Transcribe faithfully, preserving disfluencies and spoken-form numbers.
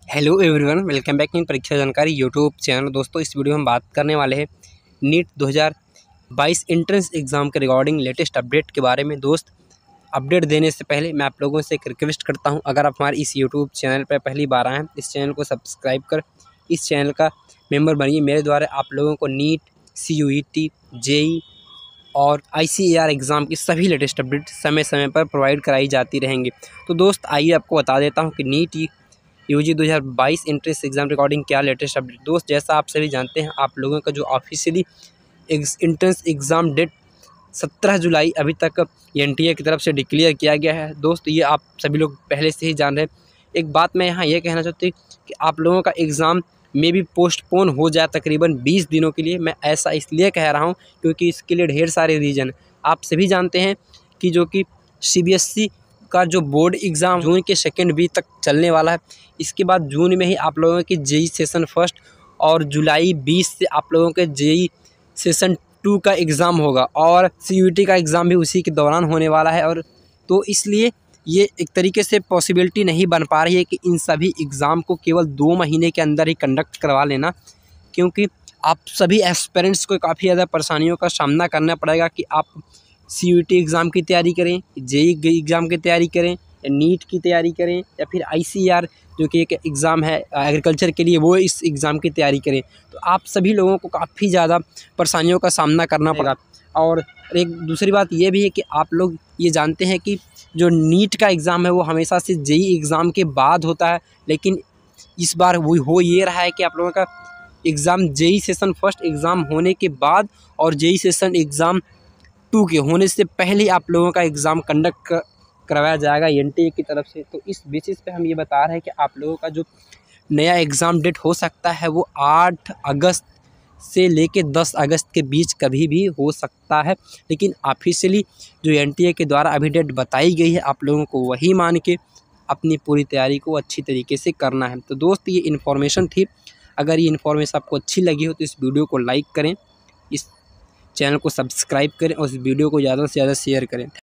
Hello everyone, welcome back in Pariksha Jankari YouTube channel. दोस्तों, इस video में हम बात करने वाले हैं नीट दो हज़ार बाईस एंट्रेंस एग्ज़ाम के रिगार्डिंग लेटेस्ट अपडेट के बारे में। दोस्त, अपडेट देने से पहले मैं आप लोगों से एक रिक्वेस्ट करता हूं, अगर आप हमारे इस यूट्यूब चैनल पर पहली बार आए हैं, इस चैनल को सब्सक्राइब कर इस चैनल का मेम्बर बनिए। मेरे द्वारा आप लोगों को NEET, C U E T, J E और I C A R exam की सभी लेटेस्ट अपडेट समय समय पर प्रोवाइड कराई जाती रहेंगी। तो दोस्त, आइए आपको बता देता हूँ कि नीट यूजी दो हज़ार बाईस एंट्रेंस एग्ज़ाम रिकॉर्डिंग क्या लेटेस्ट अपडेट। दोस्त, जैसा आप सभी जानते हैं, आप लोगों का जो ऑफिशियली एंट्रेंस एग्ज़ाम डेट सत्रह जुलाई अभी तक एन टी ए की तरफ से डिक्लेयर किया गया है। दोस्त, ये आप सभी लोग पहले से ही जान रहे हैं। एक बात मैं यहाँ ये कहना चाहती हूँ कि आप लोगों का एग्ज़ाम में भी पोस्टपोन हो जाए तकरीबन बीस दिनों के लिए। मैं ऐसा इसलिए कह रहा हूँ क्योंकि इसके लिए ढेर सारे रीज़न। आप सभी जानते हैं कि जो कि सी बी एस ई का जो बोर्ड एग्ज़ाम जून के सेकेंड वीक तक चलने वाला है। इसके बाद जून में ही आप लोगों की जे ई सेशन फर्स्ट और जुलाई बीस से आप लोगों के जे ई सेशन टू का एग्ज़ाम होगा और सी यू ई टी का एग्ज़ाम भी उसी के दौरान होने वाला है। और तो इसलिए ये एक तरीके से पॉसिबिलिटी नहीं बन पा रही है कि इन सभी एग्ज़ाम को केवल दो महीने के अंदर ही कंडक्ट करवा लेना, क्योंकि आप सभी एस्पिरेंट्स को काफ़ी ज़्यादा परेशानियों का सामना करना पड़ेगा कि आप C U E T exam की तैयारी करें, जे ई एग्ज़ाम की तैयारी करें, या नीट की तैयारी करें, या फिर आई सी ए आर जो कि एक एग्ज़ाम है एग्रीकल्चर के लिए, वो इस एग्ज़ाम की तैयारी करें। तो आप सभी लोगों को काफ़ी ज़्यादा परेशानियों का सामना करना पड़ेगा। और एक दूसरी बात ये भी है कि आप लोग ये जानते हैं कि जो नीट का एग्ज़ाम है वो हमेशा से जे ई एग्ज़ाम के बाद होता है, लेकिन इस बार वो हो ये रहा है कि आप लोगों का exam J E session first exam होने के बाद और J E session exam two के होने से पहले आप लोगों का एग्ज़ाम कंडक्ट करवाया जाएगा एन टी ए की तरफ से। तो इस बेसिस पे हम ये बता रहे हैं कि आप लोगों का जो नया एग्ज़ाम डेट हो सकता है वो आठ अगस्त से लेके दस अगस्त के बीच कभी भी हो सकता है, लेकिन ऑफिशियली जो एन टी ए के द्वारा अभी डेट बताई गई है, आप लोगों को वही मान के अपनी पूरी तैयारी को अच्छी तरीके से करना है। तो दोस्त, ये इन्फॉर्मेशन थी। अगर ये इन्फॉर्मेशन आपको अच्छी लगी हो तो इस वीडियो को लाइक करें, इस चैनल को सब्सक्राइब करें और इस वीडियो को ज़्यादा से ज़्यादा शेयर करें।